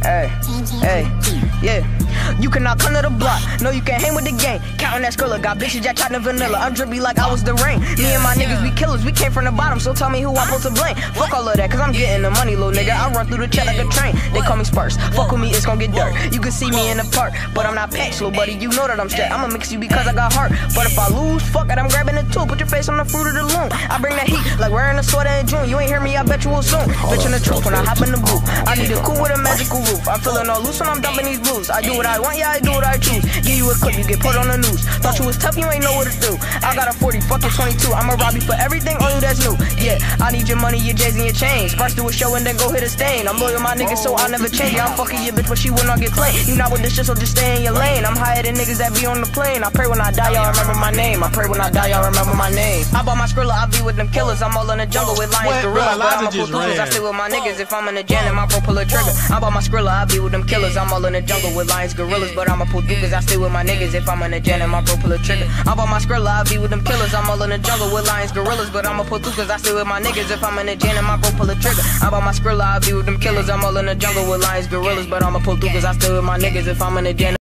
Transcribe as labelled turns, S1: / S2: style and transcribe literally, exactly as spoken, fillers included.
S1: Hey, hey, yeah. You cannot come to the block. No, you can't hang with the gang. Counting that Skrilla. Got bitches that chopped in vanilla. I'm drippy like I was the rain. Me and my niggas, we killers. We came from the bottom, so tell me who I'm supposed to blame. Fuck all of that, cause I'm getting the money, little nigga. I run through the chat like a train. They call me Spurs. Fuck with me, it's gon' get dirt. You can see me in the park, but I'm not packed, little buddy. You know that I'm strapped. I'ma mix you because I got heart. But if I lose, fuck it, I'm grabbing the tool. Put your face on the fruit of the loom. I bring that heat like wearing a sweater in June. You ain't hear me, I bet you will soon. Bitch in the truth when I hop in the booth. I need a cool with a magical roof. I'm feeling all loose when I'm dumping these blues. I do what I want, yeah, I do what I choose. Give you a clip, you get put on the news. Thought you was tough, you ain't know what to do. I got a forty, fucking twenty-two. I'ma rob you for everything on you that's new. Yeah, I need your money, your J's and your chains. First do a show and then go hit a stain. I'm loyal, my niggas, so I'll never change. Yeah, I'm fucking your bitch, but she will not get played. You not with this shit, so just stay in your lane. I'm higher than niggas that be on the plane. I pray when I die, y'all remember my name. I pray when I die, y'all remember my name. I bought my Skrilla, I be with them killers. I'm all in the jungle with lions, gorillas, but I'ma pull through cause I stay with my niggas. If I'm in the jam, my bro pull a trigger. I bought my Skrilla, I be with them killers. I'm all in the jungle with lions, gorillas, but I'ma pull through cause I stay with my niggas. If I'm in the jam, my bro pull a trigger. I bought my Skrilla, I be with them killers. I'm all in the jungle with lions, gorillas, but I'ma pull through cause I stay with my niggas. If I'm in the jam, my bro pull a trigger. I bought my Skrilla, I be with them killers. I'm all in the jungle with lions, gorillas, but I'ma pull through cause I stay with my niggas. If I'm in the jam.